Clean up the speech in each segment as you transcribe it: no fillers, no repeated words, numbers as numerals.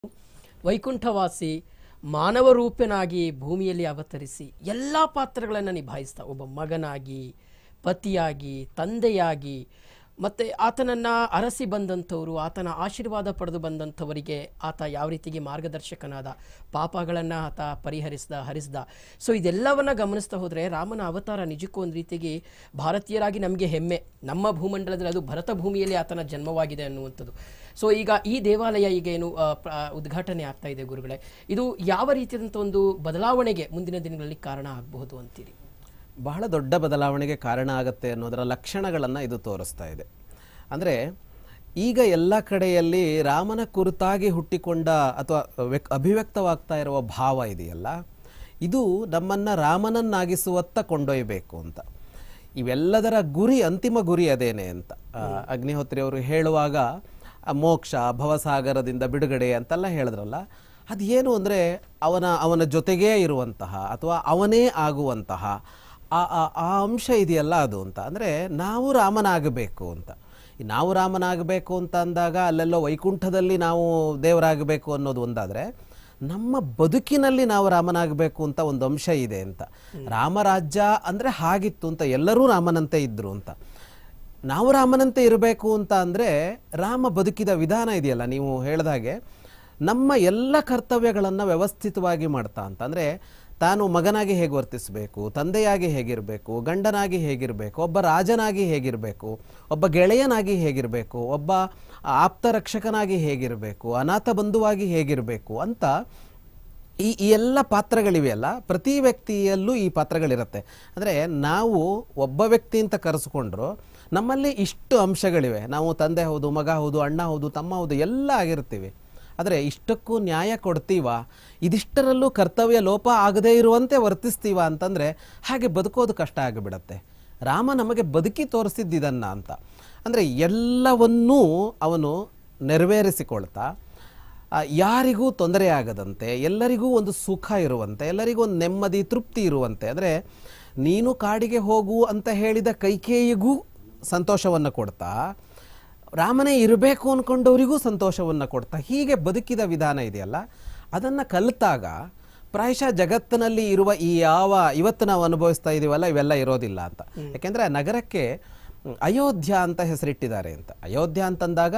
ವೈಕುಂಠವಾಸಿ ಮಾನವ ರೂಪನಾಗಿ ಭೂಮಿಯಲ್ಲಿ ಅವತರಿಸಿ ಎಲ್ಲ ಪಾತ್ರಗಳನ್ನು ನಿಭಾಯಿಸ್ತಾ ಒಬ್ಬ ಮಗನಾಗಿ, ಪತಿಯಾಗಿ, ತಂದೆಯಾಗಿ, ಮತ್ತು ಆತನನ್ನು ಅರಸಿ ಬಂದಂಥವರು, ಆತನ ಆಶೀರ್ವಾದ ಪಡೆದು ಬಂದಂಥವರಿಗೆ ಆತ ಯಾವ ರೀತಿಗೆ ಮಾರ್ಗದರ್ಶಕನಾದ, ಪಾಪಗಳನ್ನು ಆತ ಹರಿಸ್ದ. ಸೊ ಇದೆಲ್ಲವನ್ನು ಗಮನಿಸ್ತಾ ಹೋದರೆ ರಾಮನ ಅವತಾರ ನಿಜಕ್ಕೂ ಒಂದು ರೀತಿಗೆ ಭಾರತೀಯರಾಗಿ ನಮಗೆ ಹೆಮ್ಮೆ. ನಮ್ಮ ಭೂಮಂಡಲದಲ್ಲಿ ಅದು ಭರತ ಭೂಮಿಯಲ್ಲಿ ಆತನ ಜನ್ಮವಾಗಿದೆ ಅನ್ನುವಂಥದ್ದು. ಸೊ ಈಗ ಈ ದೇವಾಲಯ ಈಗ ಏನು ಉದ್ಘಾಟನೆ ಆಗ್ತಾ ಇದೆ ಗುರುಗಳೇ, ಇದು ಯಾವ ರೀತಿಯಾದಂಥ ಒಂದು ಬದಲಾವಣೆಗೆ ಮುಂದಿನ ದಿನಗಳಲ್ಲಿ ಕಾರಣ ಆಗಬಹುದು ಅಂತೀರಿ? ಬಹಳ ದೊಡ್ಡ ಬದಲಾವಣೆಗೆ ಕಾರಣ ಆಗುತ್ತೆ ಅನ್ನೋದರ ಲಕ್ಷಣಗಳನ್ನು ಇದು ತೋರಿಸ್ತಾ ಇದೆ. ಅಂದರೆ ಈಗ ಎಲ್ಲ ಕಡೆಯಲ್ಲಿ ರಾಮನ ಕುರಿತಾಗಿ ಹುಟ್ಟಿಕೊಂಡ ಅಥವಾ ಅಭಿವ್ಯಕ್ತವಾಗ್ತಾ ಇರುವ ಭಾವ ಇದೆಯಲ್ಲ, ಇದು ನಮ್ಮನ್ನು ರಾಮನನ್ನಾಗಿಸುವತ್ತ ಕೊಂಡೊಯ್ಯಬೇಕು ಅಂತ. ಇವೆಲ್ಲದರ ಗುರಿ, ಅಂತಿಮ ಗುರಿ ಅದೇನೆ ಅಂತ ಅಗ್ನಿಹೋತ್ರಿ ಅವರು ಹೇಳುವಾಗ ಮೋಕ್ಷ, ಭವಸಾಗರದಿಂದ ಬಿಡುಗಡೆ ಅಂತೆಲ್ಲ ಹೇಳಿದ್ರಲ್ಲ, ಅದು ಏನು ಅಂದರೆ ಅವನ ಜೊತೆಗೇ ಇರುವಂತಹ ಅಥವಾ ಅವನೇ ಆಗುವಂತಹ ಆ ಅಂಶ ಇದೆಯಲ್ಲ ಅದು ಅಂತ. ಅಂದರೆ ನಾವು ರಾಮನಾಗಬೇಕು ಅಂತ. ನಾವು ರಾಮನಾಗಬೇಕು ಅಂತ ಅಂದಾಗ ಅಲ್ಲೆಲ್ಲೋ ವೈಕುಂಠದಲ್ಲಿ ನಾವು ದೇವರಾಗಬೇಕು ಅನ್ನೋದು ಒಂದಾದರೆ, ನಮ್ಮ ಬದುಕಿನಲ್ಲಿ ನಾವು ರಾಮನಾಗಬೇಕು ಅಂತ ಒಂದು ಅಂಶ ಇದೆ ಅಂತ. ರಾಮರಾಜ್ಯ ಅಂದರೆ ಹಾಗಿತ್ತು ಅಂತ, ಎಲ್ಲರೂ ರಾಮನಂತೆ ಇದ್ದರು ಅಂತ. ನಾವು ರಾಮನಂತೆ ಇರಬೇಕು ಅಂತ ಅಂದರೆ ರಾಮ ಬದುಕಿದ ವಿಧಾನ ಇದೆಯಲ್ಲ, ನೀವು ಹೇಳಿದಾಗೆ ನಮ್ಮ ಎಲ್ಲ ಕರ್ತವ್ಯಗಳನ್ನು ವ್ಯವಸ್ಥಿತವಾಗಿ ಮಾಡ್ತಾ ಅಂತ. ಅಂದರೆ ತಾನು ಮಗನಾಗಿ ಹೇಗೆ ವರ್ತಿಸಬೇಕು, ತಂದೆಯಾಗಿ ಹೇಗಿರಬೇಕು, ಗಂಡನಾಗಿ ಹೇಗಿರಬೇಕು, ಒಬ್ಬ ರಾಜನಾಗಿ ಹೇಗಿರಬೇಕು, ಒಬ್ಬ ಗೆಳೆಯನಾಗಿ ಹೇಗಿರಬೇಕು, ಒಬ್ಬ ಆಪ್ತ ರಕ್ಷಕನಾಗಿ ಹೇಗಿರಬೇಕು, ಅನಾಥ ಬಂಧುವಾಗಿ ಹೇಗಿರಬೇಕು ಅಂತ ಈ ಎಲ್ಲ ಪಾತ್ರಗಳಿವೆಯಲ್ಲ, ಪ್ರತಿ ವ್ಯಕ್ತಿಯಲ್ಲೂ ಈ ಪಾತ್ರಗಳಿರುತ್ತೆ. ಅಂದರೆ ನಾವು ಒಬ್ಬ ವ್ಯಕ್ತಿ ಅಂತ ಕರೆಸ್ಕೊಂಡ್ರು ನಮ್ಮಲ್ಲಿ ಇಷ್ಟು ಅಂಶಗಳಿವೆ. ನಾವು ತಂದೆ ಹೌದು, ಮಗ ಹೌದು, ಅಣ್ಣ ಹೌದು, ತಮ್ಮ ಹೌದು, ಎಲ್ಲ ಆಗಿರ್ತೀವಿ. ಆದರೆ ಇಷ್ಟಕ್ಕೂ ನ್ಯಾಯ ಕೊಡ್ತೀವ, ಇದಿಷ್ಟರಲ್ಲೂ ಕರ್ತವ್ಯ ಲೋಪ ಆಗದೇ ಇರುವಂತೆ ವರ್ತಿಸ್ತೀವ ಅಂತಂದರೆ ಹಾಗೆ ಬದುಕೋದು ಕಷ್ಟ ಆಗಿಬಿಡತ್ತೆ. ರಾಮ ನಮಗೆ ಬದುಕಿ ತೋರಿಸಿದ್ದಿದನ್ನು ಅಂತ. ಅಂದರೆ ಎಲ್ಲವನ್ನೂ ಅವನು ನೆರವೇರಿಸಿಕೊಳ್ತಾ, ಯಾರಿಗೂ ತೊಂದರೆ ಆಗದಂತೆ, ಎಲ್ಲರಿಗೂ ಒಂದು ಸುಖ ಇರುವಂತೆ, ಎಲ್ಲರಿಗೂ ಒಂದು ನೆಮ್ಮದಿ, ತೃಪ್ತಿ ಇರುವಂತೆ. ಅಂದರೆ ನೀನು ಕಾಡಿಗೆ ಹೋಗು ಅಂತ ಹೇಳಿದ ಕೈಕೇಯಿಗೂ ಸಂತೋಷವನ್ನು ಕೊಡ್ತಾ, ರಾಮನೇ ಇರಬೇಕು ಅಂದ್ಕೊಂಡವರಿಗೂ ಸಂತೋಷವನ್ನು ಕೊಡ್ತಾ, ಹೀಗೆ ಬದುಕಿದ ವಿಧಾನ ಇದೆಯಲ್ಲ, ಅದನ್ನು ಕಲಿತಾಗ ಪ್ರಾಯಶಃ ಜಗತ್ತಿನಲ್ಲಿ ಇರುವ ಇವತ್ತು ನಾವು ಅನುಭವಿಸ್ತಾ ಇದ್ದೀವಲ್ಲ, ಇವೆಲ್ಲ ಇರೋದಿಲ್ಲ ಅಂತ. ಯಾಕೆಂದರೆ ಆ ನಗರಕ್ಕೆ ಅಯೋಧ್ಯ ಅಂತ ಹೆಸರಿಟ್ಟಿದ್ದಾರೆ ಅಂತ. ಅಯೋಧ್ಯ ಅಂತಂದಾಗ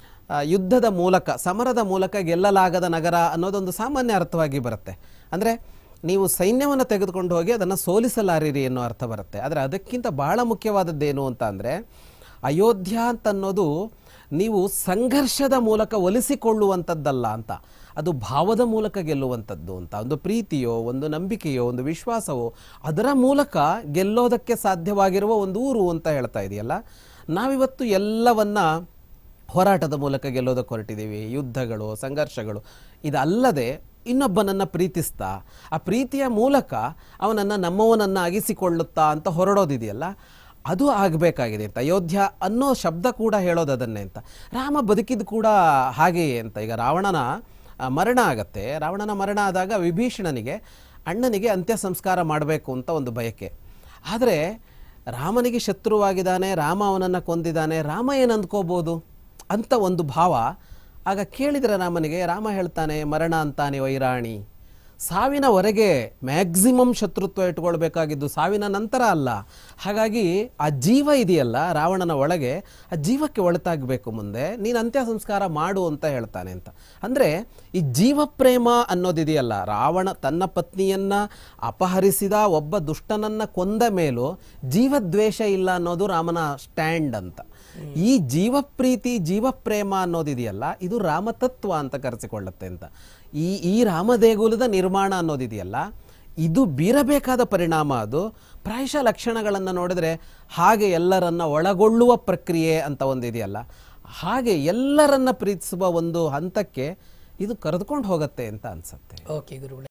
ಯುದ್ಧದ ಮೂಲಕ, ಸಮರದ ಮೂಲಕ ಗೆಲ್ಲಲಾಗದ ನಗರ ಅನ್ನೋದೊಂದು ಸಾಮಾನ್ಯ ಅರ್ಥವಾಗಿ ಬರುತ್ತೆ. ಅಂದರೆ ನೀವು ಸೈನ್ಯವನ್ನು ತೆಗೆದುಕೊಂಡು ಹೋಗಿ ಅದನ್ನು ಸೋಲಿಸಲಾರಿರಿ ಅನ್ನೋ ಅರ್ಥ ಬರುತ್ತೆ. ಆದರೆ ಅದಕ್ಕಿಂತ ಬಹಳ ಮುಖ್ಯವಾದದ್ದೇನು ಅಂತ ಅಂದರೆ, ಅಯೋಧ್ಯ ಅಂತನ್ನೋದು ನೀವು ಸಂಘರ್ಷದ ಮೂಲಕ ಒಲಿಸಿಕೊಳ್ಳುವಂಥದ್ದಲ್ಲ ಅಂತ, ಅದು ಭಾವದ ಮೂಲಕ ಗೆಲ್ಲುವಂಥದ್ದು ಅಂತ. ಒಂದು ಪ್ರೀತಿಯೋ, ಒಂದು ನಂಬಿಕೆಯೋ, ಒಂದು ವಿಶ್ವಾಸವೋ, ಅದರ ಮೂಲಕ ಗೆಲ್ಲೋದಕ್ಕೆ ಸಾಧ್ಯವಾಗಿರುವ ಒಂದು ಊರು ಅಂತ ಹೇಳ್ತಾ ಇದೆಯಲ್ಲ. ನಾವಿವತ್ತು ಎಲ್ಲವನ್ನ ಹೋರಾಟದ ಮೂಲಕ ಗೆಲ್ಲೋದಕ್ಕೆ ಹೊರಟಿದ್ದೀವಿ. ಯುದ್ಧಗಳು, ಸಂಘರ್ಷಗಳು, ಇದಲ್ಲದೆ ಇನ್ನೊಬ್ಬನನ್ನು ಪ್ರೀತಿಸ್ತಾ, ಆ ಪ್ರೀತಿಯ ಮೂಲಕ ಅವನನ್ನು ನಮ್ಮವನನ್ನಾಗಿಸಿಕೊಳ್ಳುತ್ತಾ ಅಂತ ಹೊರಡೋದಿದೆಯಲ್ಲ, ಅದು ಆಗಬೇಕಾಗಿದೆ ಅಂತ. ಅಯೋಧ್ಯ ಅನ್ನೋ ಶಬ್ದ ಕೂಡ ಹೇಳೋದು ಅದನ್ನೇ ಅಂತ. ರಾಮ ಬದುಕಿದ್ದು ಕೂಡ ಹಾಗೆಯೇ ಅಂತ. ಈಗ ರಾವಣನ ಮರಣ ಆಗತ್ತೆ. ರಾವಣನ ಮರಣ ಆದಾಗ ವಿಭೀಷಣನಿಗೆ, ಅಣ್ಣನಿಗೆ ಅಂತ್ಯ ಸಂಸ್ಕಾರ ಮಾಡಬೇಕು ಅಂತ ಒಂದು ಬಯಕೆ. ಆದರೆ ರಾಮನಿಗೆ ಶತ್ರುವಾಗಿದ್ದಾನೆ, ರಾಮ ಅವನನ್ನು ಕೊಂದಿದ್ದಾನೆ, ರಾಮ ಏನು ಅಂದ್ಕೋಬೋದು ಅಂತ ಒಂದು ಭಾವ ಆಗ ಕೇಳಿದರೆ ರಾಮನಿಗೆ, ರಾಮ ಹೇಳ್ತಾನೆ, ಮರಣ ಅಂತಾನೆ ವೈರಾಣಿ. ಸಾವಿನವರೆಗೆ ಮ್ಯಾಕ್ಸಿಮಮ್ ಶತ್ರುತ್ವ ಇಟ್ಕೊಳ್ಬೇಕಾಗಿದ್ದು ಸಾವಿನ ನಂತರ ಅಲ್ಲ. ಹಾಗಾಗಿ ಆ ಜೀವ ಇದೆಯಲ್ಲ ರಾವಣನ ಒಳಗೆ, ಆ ಜೀವಕ್ಕೆ ಒಳತಾಗಬೇಕು, ಮುಂದೆ ನೀನು ಅಂತ್ಯ ಸಂಸ್ಕಾರ ಮಾಡು ಅಂತ ಹೇಳ್ತಾನೆ ಅಂತ. ಅಂದರೆ ಈ ಜೀವಪ್ರೇಮ ಅನ್ನೋದಿದೆಯಲ್ಲ, ರಾವಣ ತನ್ನ ಪತ್ನಿಯನ್ನು ಅಪಹರಿಸಿದ ಒಬ್ಬ ದುಷ್ಟನನ್ನು ಕೊಂದ ಮೇಲೂ ಜೀವದ್ವೇಷ ಇಲ್ಲ ಅನ್ನೋದು ರಾಮನ ಸ್ಟ್ಯಾಂಡ್ ಅಂತ. ಈ ಜೀವಪ್ರೀತಿ, ಜೀವಪ್ರೇಮ ಅನ್ನೋದಿದೆಯಲ್ಲ, ಇದು ರಾಮತತ್ವ ಅಂತ ಕರೆಸಿಕೊಳ್ಳುತ್ತೆ ಅಂತ. ಈ ರಾಮದೇಗುಲದ ನಿರ್ಮಾಣ ಅನ್ನೋದಿದೆಯಲ್ಲ, ಇದು ಬೀರಬೇಕಾದ ಪರಿಣಾಮ. ಅದು ಪ್ರಾಯಶಃ ಲಕ್ಷಣಗಳನ್ನು ನೋಡಿದ್ರೆ ಹಾಗೆ ಎಲ್ಲರನ್ನ ಒಳಗೊಳ್ಳುವ ಪ್ರಕ್ರಿಯೆ ಅಂತ ಒಂದಿದೆಯಲ್ಲ, ಹಾಗೆ ಎಲ್ಲರನ್ನ ಪ್ರೀತಿಸುವ ಒಂದು ಹಂತಕ್ಕೆ ಇದು ಕರೆದುಕೊಂಡು ಹೋಗುತ್ತೆ ಅಂತ ಅನ್ಸುತ್ತೆ. ಓಕೆ ಗುರುಗಳೇ.